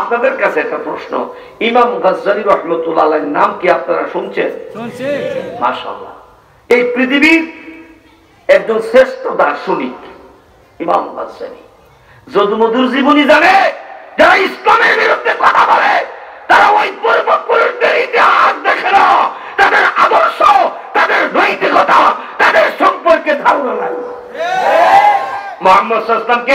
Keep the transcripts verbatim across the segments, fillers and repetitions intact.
আপনাদের কাছে একটা প্রশ্ন, ইমাম গাজ্জালী রাহমাতুল্লাহ আলাইহির নাম কি আপনারা শুনছেন? শুনছেন। মাশাআল্লাহ, এই পৃথিবীর একজন শ্রেষ্ঠ দার্শনিক ইমাম গাজ্জালী। যদুমধুর জীবনী জানে যারা ইসলামের বিরুদ্ধে কথা বলে তারা ওই পূর্বপুরুষদের ইতিহাস দেখে না, তাদের আদর্শ, তাদের নৈতিকতা, তাদের সম্পর্কে ধারণা নাই। মুহাম্মদ সাল্লাল্লাহু আলাইহি ওয়াসাল্লামকে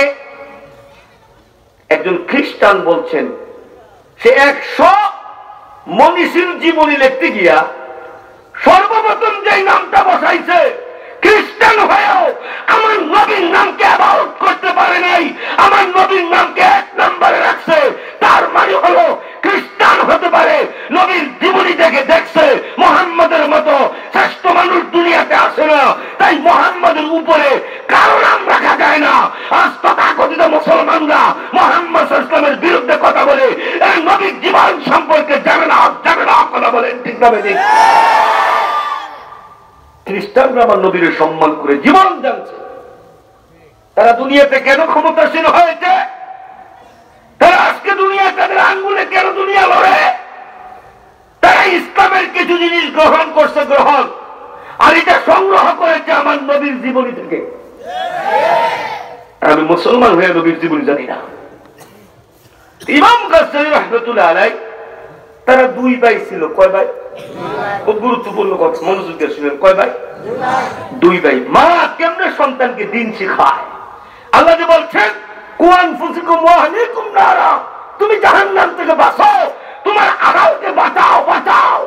একজন খ্রিস্টান বলছেন সে একশো মনীষীর জীবনী লিখতে গিয়া সর্বপ্রথম যে নামটা বসাইছে, খ্রিস্টান হয়েও আমার নবীর নামকে অ্যাবাউট করতে পারে নাই, আমার নবীর নামকে এক নম্বরে রাখছে। তার মানে হলো খ্রিস্টান হতে পারে, নবীর জীবনী থেকে দেখছে মুহাম্মদের মতো শ্রেষ্ঠ মানুষ দুনিয়াতে আসে না, তাই মুহাম্মদের উপরে কারো নাম রাখা যায় না। আজ তথাকথিত মুসলমানরা মুহাম্মদ সাল্লাল্লাহু আলাইহি ওয়াসাল্লামের বিরুদ্ধে কথা বলে, এই নবীর জীবন সম্পর্কে জানে না, জানে না কথা বলেন, ঠিক না ঠিক? খ্রিস্টানরা আমার নবীর সম্মান করে জীবন জানছে। তারা দুনিয়াতে কেন ক্ষমতাসীন হয়েছে? তারা আজকে দুনিয়া তাদের আঙ্গুলে কেন দুনিয়া লড়ে? তারা ইসলামের কিছু জিনিস গ্রহণ করছে, গ্রহণ, আর এটা সংগ্রহ করেছে আমার নবীর জীবনী থেকে। আমি মুসলমান হয়ে নবীর জীবনী জানি না। ইমাম গাজ্জালী রাহমাতুল্লাহ আলাইহি তারা দুই ভাই ছিল। কয় ভাই? খুব গুরুত্বপূর্ণ কথা, মনোযোগ দিয়ে শুনেন। কয় ভাই? দুই ভাই। মা কেমনে সন্তানকে দিন শিখায়? আল্লাহ যে বলছেন কুয়ান ফুসিকুম ওয়া আহলিকুম নারা, তুমি জাহান্নাম থেকে বাঁচাও, তোমার আগালকে বাঁচাও, বাঁচাও।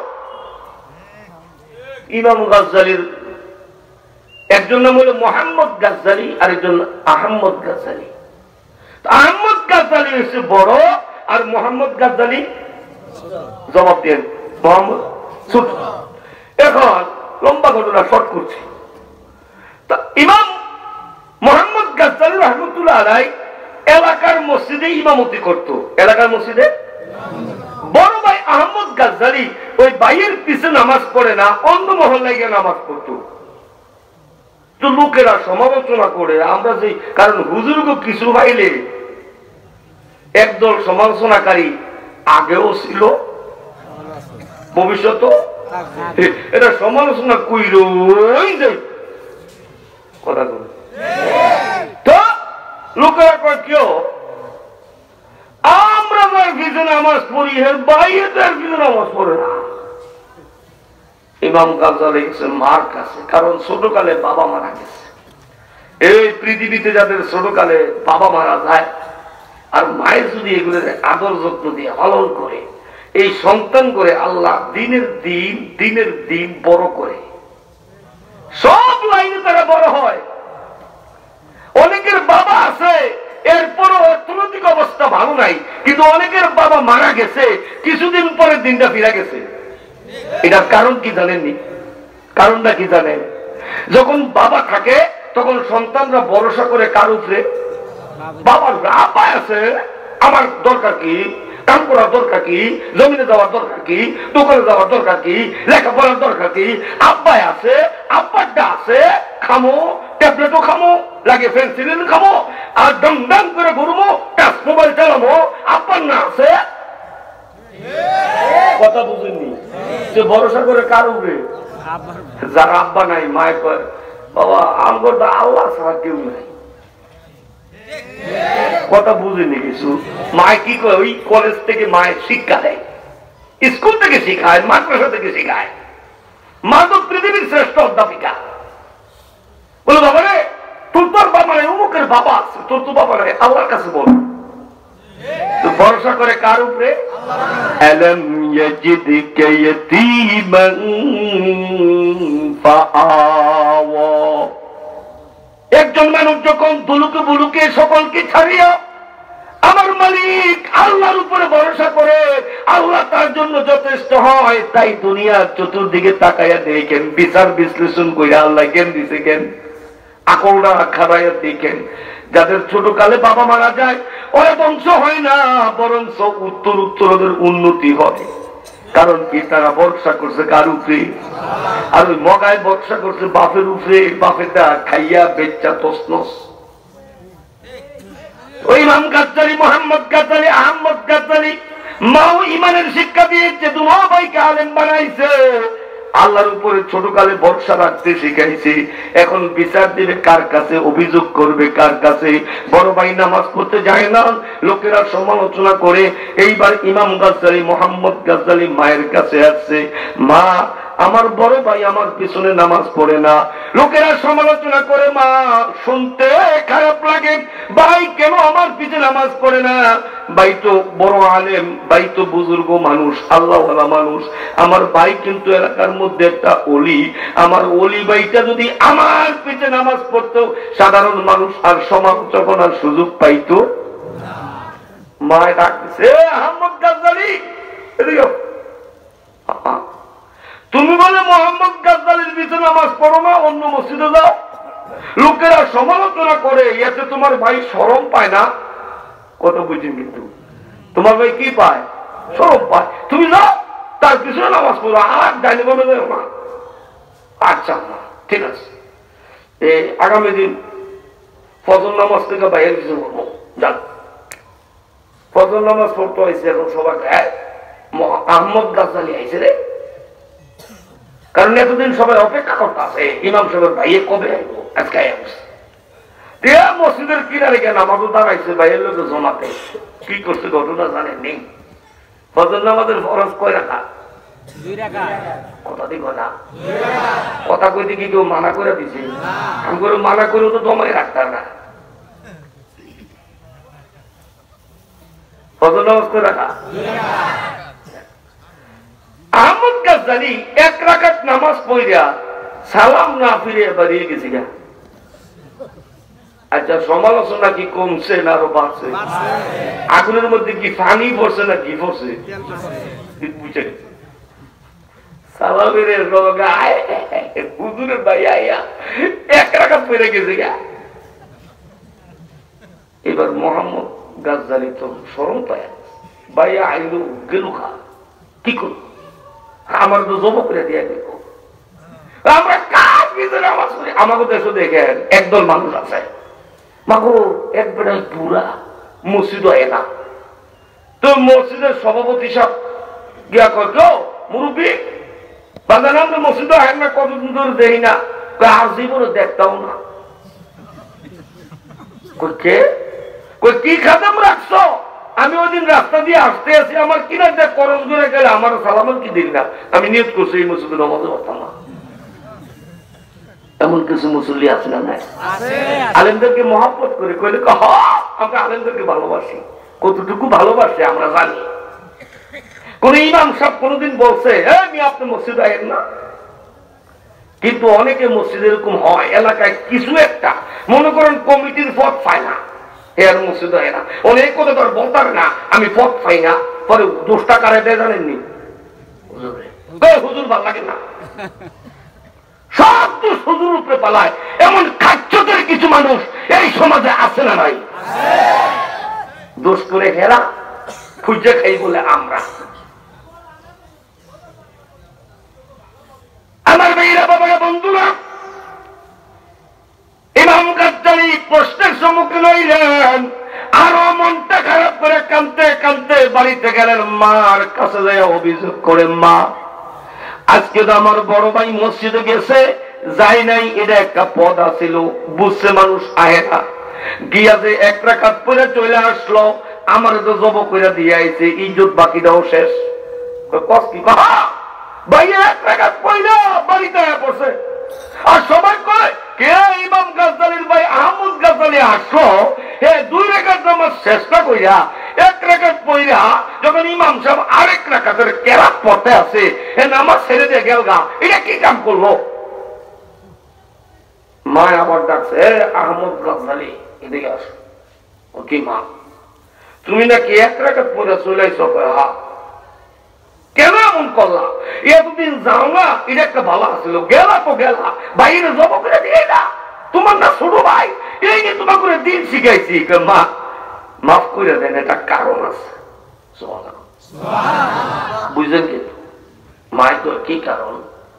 ইমাম গাজ্জালীর একজন নাম হলো মোহাম্মদ গাজ্জালী আর একজন আহমদ গাজ্জালী। আহমদ গাজ্জালী হচ্ছে বড় আর মোহাম্মদ গাজ্জালী জবাব দেন মোহাম্মদ ছোট। এখন লম্বা ঘটনা শর্ট করছি। তা ইমাম মোহাম্মদ গাজ্জালী রাহমাতুল্লাহ আলাইহি এলাকার মসজিদে ইমামতি করত। এলাকার মসজিদে বড় ভাই আহমদ গাজ্জালী ওই ভাইয়ের পিছে নামাজ পড়ে না, অন্য মহল্লায় গিয়ে নামাজ পড়তো। তো লোকেরা সমালোচনা করে, আমরা যে কারণ হুজুরকে কিছু ভাইলে একদল সমালোচনাকারী আগেও ছিল, ভবিষ্যৎ এটা সমালোচনা কইরই যাই কথা বলে। তো লোকেরা কয় কেউ আমরা যার পিছনে নামাজ পড়ি এর বাইরে তার পিছনে নামাজ পড়ে না। ইমাম গাজ্জালী গেছে মার কাছে, কারণ ছোটকালে বাবা মারা গেছে। এই পৃথিবীতে যাদের ছোটকালে বাবা মারা যায় আর মায়ের যদি এগুলো আদর যত্ন দিয়ে পালন করে, এই সন্তান করে আল্লাহ দিনের দিন দিনের দিন বড় করে, সব লাইনে তারা বড় হয়। অনেকের বাবা আছে এরপরও অর্থনৈতিক অবস্থা ভালো নাই, কিন্তু অনেকের বাবা মারা গেছে কিছুদিন পরে দিনটা ফিরে গেছে। এটার কারণ কি জানেননি? কারণটা কি জানেন? যখন বাবা থাকে তখন সন্তানরা ভরসা করে কার উপরে? বাবার আব্বাই আছে, আমার দরকার কি, কাম করার দরকার কি, জমিনে যাওয়ার দরকার কি, দোকানে যাওয়ার দরকার কি, লেখাপড়ার দরকার কি, আব্বাই আছে, আব্বারটা আছে, খামো, ট্যাবলেটও খামো, লাগে পেন্সিলিন খামো, আর ডং ডং করে ঘুরবো, টাচ মোবাইল চালাবো, আব্বার না আছে। কথা বুঝেননি? যে ভরসা করে কার উপরে? যার আব্বা নাই, মায় কয় বাবা আমার আল্লাহ ছাড়া কেউ নাই। কথা বুঝেনি কিছু? মায় কি কয়? ওই কলেজ থেকে মায়ের শিক্ষা দেয়, স্কুল থেকে শিখায়, মাদ্রাসা থেকে শিখায়। মা তো পৃথিবীর শ্রেষ্ঠ অধ্যাপিকা। বলে বাবা রে তোর তোর বাবা নাই, অমুকের বাবা আছে, তোর তো বাবা নাই, আল্লাহর কাছে বল। তো ভরসা করে কার উপরে? আলম ইয়াজিদকা ইয়াতীমান ফাআওয়া। একজন মানুষ যখন দুলুকে বুলুকে সকলকে ছাড়িয়া আমার মালিক আল্লাহর উপরে ভরসা করে, আল্লাহ তার জন্য যথেষ্ট হয়। তাই দুনিয়ার চতুর্দিকে তাকাইয়া দেখেন, বিচার বিশ্লেষণ করে আল্লাহ কেন দিছে, কেন আকলটা খারাইয়া দেখেন। যাদের ছোট কালে বাবা মারা যায় ওরা বংশ হয় না, বরং উত্তর উত্তর ওদের উন্নতি হয়। কারণ কি? তারা ভরসা করছে কার উপরে? আর ওই মগায় ভরসা করছে বাপের উপরে। বাপেরটা খাইয়া বেচ্চা তসনস। ওই ইমাম গাজ্জালী মোহাম্মদ আহমদ গাজ্জালী আহমদ গাজ্জালী মাও ইমানের শিক্ষা দিয়েছে, দুনো ভাইকে আলেম বানাইছে, আল্লাহর উপরে ছোটকালে ভরসা রাখতে শিখাইছে। এখন বিচার দিবে কার কাছে, অভিযোগ করবে কার কাছে? বড় ভাই নামাজ পড়তে যায় না, লোকেরা সমালোচনা করে। এইবার ইমাম গাজ্জালী মোহাম্মদ গাজ্জালী মায়ের কাছে আসছে, মা আমার বড় ভাই আমার পিছনে নামাজ পড়ে না, লোকেরা সমালোচনা করে, মা শুনতে খারাপ লাগে, ভাই কেন আমার পিছনে নামাজ পড়ে না? ভাই তো বড় আলেম, ভাই তো বুজুর্গ মানুষ, আল্লাহওয়ালা মানুষ, আমার ভাই কিন্তু এলাকার মধ্যে একটা ওলি, আমার ওলি ভাইটা যদি আমার পিছনে নামাজ পড়তো সাধারণ মানুষ আর সমালোচনার সুযোগ পাইতো। মায় ডাকছে, আহমদ গাজ্জালী এদিকে, তুমি বলে মোহাম্মদ গাজ্জালীর পিছনে নামাজ পড়ো না, অন্য মসজিদে যাও, লোকেরা সমালোচনা করে, এতে তোমার ভাই শরম পায় না? কত বুঝি, কিন্তু তোমার ভাই কি পায়? শরম পায়। তুমি যাও তার পিছনে নামাজ পড়ো, আর ডাইনি বলে যাও না। আচ্ছা না, ঠিক আছে, এই আগামী দিন ফজর নামাজ থেকে বাইরের কিছু বলবো, যান। ফজর নামাজ পড়তে হয়েছে, এখন সবাই আহমদ গাজ্জালী আইছে রে, কারণ এতদিন সবাই অপেক্ষা করতে আছে ইমাম সাহেবের ভাইয়ে কবে আইব, আজকে মসজিদের কিনারে কেন আমাদের দাঁড়াইছে, ভাইয়ের লোক জমাতে কি করছে ঘটনা জানেন নেই। ফজর নামাজের ফরজ কয় রাখা? কথা দিব না, কথা কইতে কি কেউ মানা করে দিছে? আমি করে মানা করেও তো জমাই রাখতাম না। ফজর নামাজ কয় রাখা? আহমদ গাজ্জালী এক রাকাত নামাজ পড়িয়া সালাম না ফিরে বাড়িয়ে গেছি গা। আচ্ছা, সমালোচনা কি কমছে না আরো বাড়ছে? আগুনের মধ্যে কি পানি পড়ছে না কি পড়ছে? সালামের হুজুরের ভাই আইয়া এক রাকাত পড়ে গেছে গা। এবার মোহাম্মদ গাজ্জালী তো শরম পায়, ভাইয়া আইলো গেল খা, কি করবো, আমার তো জব করে দিয়ে দেব, আমরা কাজ ভিতরে নামাজ পড়ি। আমাকে দেশে দেখেন একদল মানুষ আছে, মাগো এক বেড়াই পুরা মসজিদ হয় না, তো মসজিদের সভাপতি সব গিয়া কয়, কেউ মুরব্বী বাজার আমরা মসজিদ হয় না, কতদিন ধরে দেখি না, আর জীবনে দেখতাম না। কে কি খাতাম রাখছো? আমি ওই দিন রাস্তা দিয়ে আসতে আসি, আমার কিনা দেখ করজ করে গেলে আমার সালাম কি দিন না, আমি নিয়ত করছি এই মসজিদে নামাজে পারতাম না। এমন কিছু মুসল্লি আছে না? নাই? আলেমদেরকে মহব্বত করে কইলে আমরা আলেমদেরকে ভালোবাসি, কতটুকু ভালোবাসে আমরা জানি। কোন ইমাম সাহেব কোনদিন বলছে আমি আপনি মসজিদে আইন না? কিন্তু অনেকে মসজিদ এরকম হয়, এলাকায় কিছু একটা মনে করেন কমিটির পদ পায় না, এর মসজিদ হয় না, অনেক কথা তো বলতে হবে না, আমি পথ পাই না, পরে দোষটা কারে দেয় জানেননি? হুজুর ভাল লাগে না, সব তো হুজুর উপরে পালায়। এমন খাচ্ছদের কিছু মানুষ এই সমাজে আছে না নাই? দোষ করে হেরা খুঁজে খাই বলে আমরা। আমার মেয়েরা বাবারা বন্ধুরা, ইমাম গাজ্জালী প্রশ্নের সম্মুখীন হইলেন, আরো মনটা খারাপ করে কাঁদতে কাঁদতে বাড়িতে গেলেন, মার কাছে যাই অভিযোগ করে, মা আজকে তো আমার বড় ভাই মসজিদে গেছে, যাই নাই, এটা একটা পদ আছিল, বুঝছে মানুষ আহে না, গিয়া যে এক রাকাত পরে চলে আসলো, আমার তো জব করে দিয়ে আইছে, ইজ্জত বাকিটাও শেষ। কষ্টি ভাই এক রাকাত পয়লা বাড়িতে পড়ছে, আর সবাই কয় কে ইমাম গাজ্জালীর ভাই আহমদ গাজ্জালী আসলো, হে দুই রাকাত নামাজ চেষ্টা কইরা এক রাকাত পয়লা যখন ইমাম সাহেব আরেক রাকাতের কেরাত পড়তে আছে, হে নামাজ ছেড়ে দিয়ে গেল গা, এটা কি কাম করলো? মা আবার ডাকছে, আহমদ গাজ্জালী এদিকে আসো। ও কি মা, তুমি নাকি এক রাকাত পয়লা চলে আইছো? হ্যাঁ। কেন এমন করলা? এতদিন যাও না, এটা একটা ভালো আছিল, গেলা তো গেলা, বাইরে জব করে দিয়ে না, তোমার না ছোট ভাই, এই যে তোমার করে দিন শিখাইছি, মা মাফ করে দেন, এটা কারণ আছে। বুঝলেন কিন্তু মায় তো কি কারণ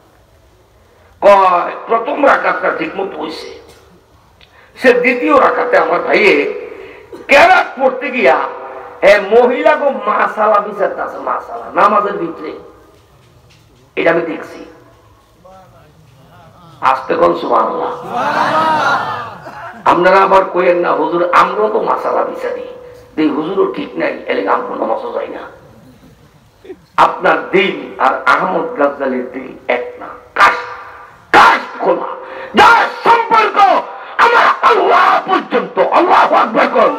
কয়, প্রথম রাকাতটা ঠিক মতো হয়েছে, সে দ্বিতীয় রাকাতে আমার ভাইয়ে কেরাত পড়তে গিয়া হ্যাঁ মহিলা গো মাসালা বিচারতে আছে, মাসালা নামাজের ভিতরে, এটা আমি দেখছি। আসতে কোন সুবহানাল্লাহ। আপনারা আবার কইেন না হুজুর আমরাও তো মাসালা বিচারি, এই হুজুরও ঠিক নাই, এলে আমরা নামাজও যাই না। আপনার দিন আর আহমদ গাজ্জালির দিন এক না, কাশ কাশ খোলা, যার সম্পর্ক আমার আল্লাহ পর্যন্ত। আল্লাহু আকবার কোন।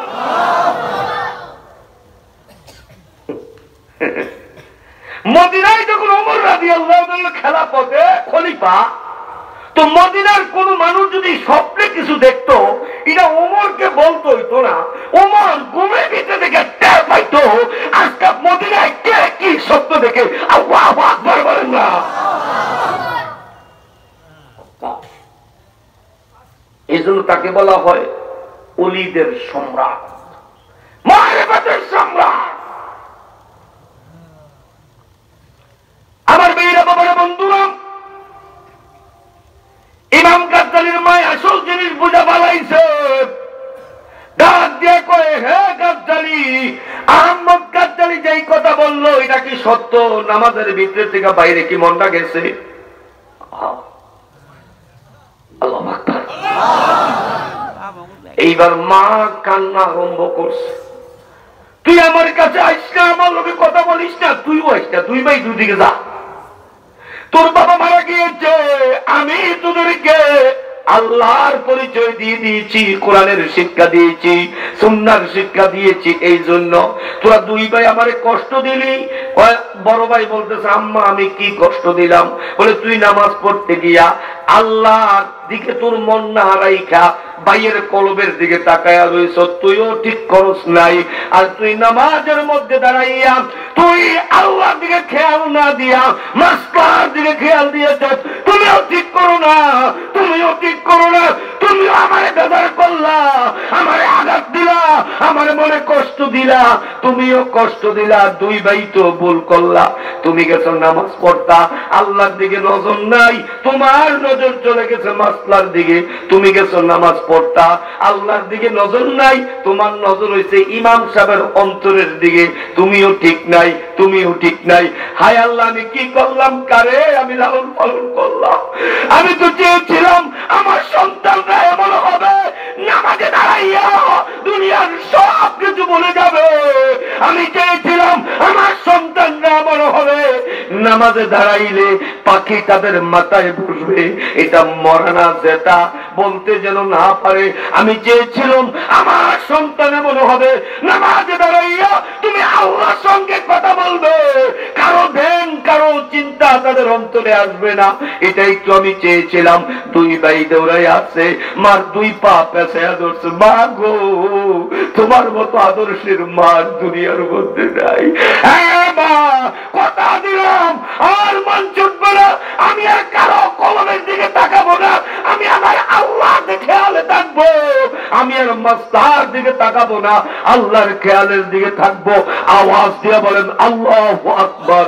মদিনায় যখন ওমর রাদিয়াল্লাহু তাআলা খেলাফতে খলিফা, তো মদিনার কোন মানুষ যদি স্বপ্নে কিছু দেখতো, এটা ওমরকে বলতো হইতো না, ওমর ঘুমের ভিতরে দেখে টের পাইতো আজকে মদিনায় কে কি স্বপ্ন দেখে। আল্লাহু আকবার বলেন না। এই জন্য তাকে বলা হয় ওলিদের সম্রাট, মারিফাতের সম্রাট। আমার মেয়েরা বাবারা বন্ধুরা, ইমাম গাজ্জালির মায় আসল জিনিস বুঝা পালাইছে, ডাক দিয়ে কয়ে হে গাজ্জালি, আহমদ গাজ্জালি যেই কথা বললো এটা কি সত্য? নামাজের ভিতরে থেকে বাইরে কি মনটা গেছে? আল্লাহু আকবার। এইবার মা কান্না আরম্ভ করছে, তুই আমার কাছে আইস না, আমার লোকে কথা বলিস না, তুইও আইস না, তুই ভাই দুই দিকে যা। তোর বাবা মারা গিয়েছে, আমি তোদেরকে আল্লাহর পরিচয় দিয়ে দিয়েছি, কোরআনের শিক্ষা দিয়েছি, সুন্নাহর শিক্ষা দিয়েছি, এই জন্য তোরা দুই ভাই আমারে কষ্ট দিলি। বড় ভাই বলতেছে আম্মা আমি কি কষ্ট দিলাম? বলে তুই নামাজ পড়তে গিয়া আল্লাহর দিকে তোর মন না হারাইখা ভাইয়ের কলবের দিকে তাকায়া রইছ, তুইও ঠিক করস নাই। আর তুই নামাজের মধ্যে দাঁড়াইয়া তুই আল্লাহর দিকে খেয়াল না দিয়া মাসলার দিকে খেয়াল দিয়েছ, তুমিও ঠিক করো না, তুমিও ঠিক করো না, তুমিও আমারে বেদার করলা, আমারে আঘাত দিলা, আমার মনে কষ্ট দিলা, তুমিও কষ্ট দিলা, দুই ভাই তো ভুল করলা। তুমি গেছো নামাজ পড়তা, আল্লাহর দিকে নজর নাই, তোমার নজর চলে গেছে মাসলার দিকে। তুমি গেছো নামাজ পড়তা, আল্লাহর দিকে নজর নাই, তোমার নজর হইছে ইমাম সাহেবের অন্তরের দিকে। তুমিও ঠিক নাই, তুমিও ঠিক নাই। হায় আল্লাহ, আমি কি করলাম? কারে আমি লালন পালন করলাম। আমি তো চেয়েছিলাম আমার সন্তানরা এমন হবে, নামাজে দাঁড়াইয়া দুনিয়ার সব কিছু বলে যাবে। আমি চেয়েছিলাম আমার সন্তানরা এমন হবে, নামাজে দাঁড়াইলে পাখি তাদের মাথায় বসবে, এটা মরানা জেতা বলতে যেন না পারে। আমি চেয়েছিলাম আমার সন্তান এমন হবে, নামাজে দাঁড়াইয়া তুমি আল্লাহর সঙ্গে কথা বলবে, কারো ধ্যান কারো চিন্তা তাদের অন্তরে আসবে না। এটাই তো আমি চেয়েছিলাম। দুই ভাই দৌড়াই আছে, মার দুই পা পেছায়া ধরছে, মা গো তোমার মতো আদর্শের মা দুনিয়ার মধ্যে নাই। হ্যাঁ মা, কথা দিলাম আর মন ছুটবে না, আমি আর কারো কলমের দিকে তাকাবো না, আমি আমার আল্লাহর খেয়ালে থাকবো, আমি আর মাস্তার দিকে তাকাবো না, আল্লাহর খেয়ালের দিকে থাকবো। আওয়াজ দিয়ে বলেন আল্লাহু আকবার।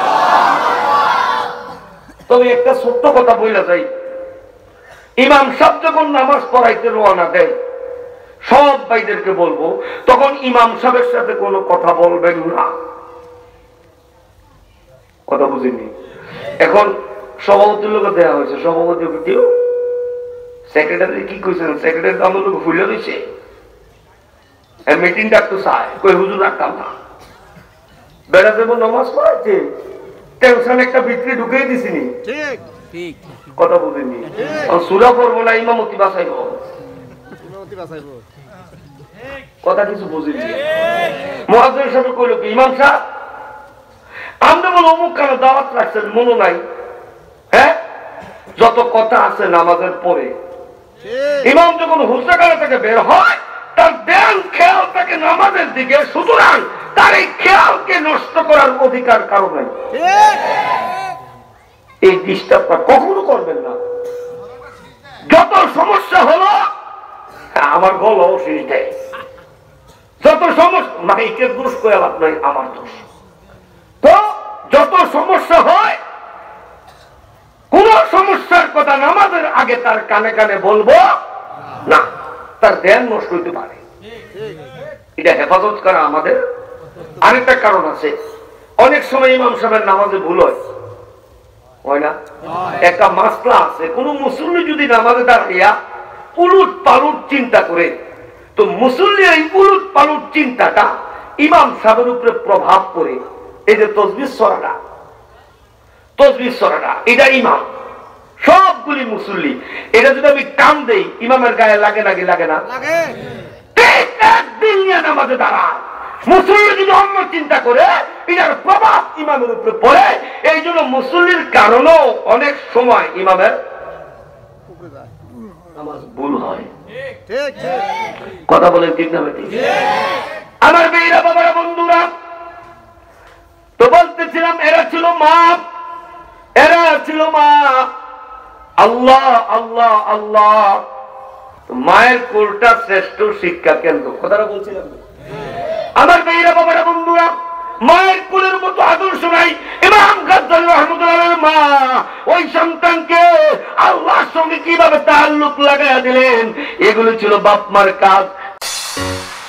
তবে একটা ছোট্ট কথা বইলা যাই, ইমাম সাহেব যখন নামাজ পড়াইতে রওনা দেয়, সব ভাইদেরকে বলবো তখন ইমাম সাহেবের সাথে কোনো কথা বলবেন না। কথা বুঝিনি? এখন সভাপতির লোক দেওয়া হয়েছে, সভাপতি কেউ সেক্রেটারি কি কইছেন, সেক্রেটারি তো আমার লোক ফুলে দিচ্ছে, মিটিংটা একটু চায়, কই হুজুর রাখতাম না, বেড়া যাবো নামাজ পড়াইছে, টেনশন একটা ভিতরে ঢুকিয়ে দিছিনি। কথা বুঝিনি? সূরা পড়বো না, ইমামতি বাঁচাইব, কথা কিছু বুঝিনি। মুয়াজ্জিনের সাথে কইল কি, ইমাম সাহেব আমরা বলো অমুক কেন দাওয়াত রাখছেন, মনে নাই? হ্যাঁ, যত কথা আছে নামাজের পরে ইমাম যখন হুজরাখানা থেকে বের হয়, তার ধ্যান খেয়াল থাকে নামাজের দিকে, সুতরাং তার এই খেয়ালকে নষ্ট করার অধিকার কারো নাই। এই ডিস্টার্বটা কখনো করবেন না। যত সমস্যা হলো, আমার গলাও শেষ দেয়, যত সমস্যা মাইকের দোষ করে লাভ নাই, আমার দোষ। তো যত সমস্যা হয়, কোন সমস্যার কথা নামাজের আগে তার কানে কানে বলবো না, তার ধ্যান নষ্ট হইতে পারে। এটা হেফাজত করা আমাদের আরেকটা কারণ আছে, অনেক সময় ইমাম সাহেবের নামাজে ভুল হয়, হয় না? একটা মাসলা আছে, কোন মুসল্লি যদি নামাজে দাঁড়াইয়া উলুট পালুট চিন্তা করে, তো মুসল্লি এই উলুট পালুট চিন্তাটা ইমাম সাহেবের উপরে প্রভাব পড়ে। এই যে তসবিহ সরাটা, তসবিহ সরাটা এটা ইমাম, সবগুলি মুসল্লি, এটা যদি আমি কান দেই ইমামের গায়ে লাগে নাকি লাগে না? একদিন নিয়ে নামাজে দাঁড়ায়, মুসল্লি যদি অন্য চিন্তা করে এটার প্রভাব ইমামের উপরে পড়ে। এই জন্য মুসল্লির কারণেও অনেক সময় ইমামের নামাজ ভুল হয়। কথা বলেন ঠিক না ঠিক? আমার মেয়েরা বাবারা বন্ধুরা, তো বলতেছিলাম এরা ছিল মা, এরা ছিল মা। আল্লাহ আল্লাহ আল্লাহ, মায়ের কোলটা শ্রেষ্ঠ শিক্ষা কেন্দ্র, কথাটা বলছিলাম। আমার মেয়েরা বাবারা বন্ধুরা, মায়ের কোলের মতো আদর্শ নাই। ইমাম গাজ্জালী রাহমাতুল্লাহ মা ওই সন্তানকে আল্লাহর সঙ্গে কিভাবে তাআল্লুক লাগাইয়া দিলেন, এগুলো ছিল বাপ মার কাজ।